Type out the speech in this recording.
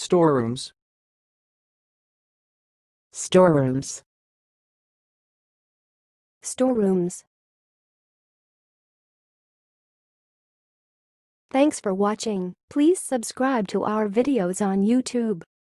storerooms, storerooms, storerooms. Thanks for watching. Please subscribe to our videos on YouTube.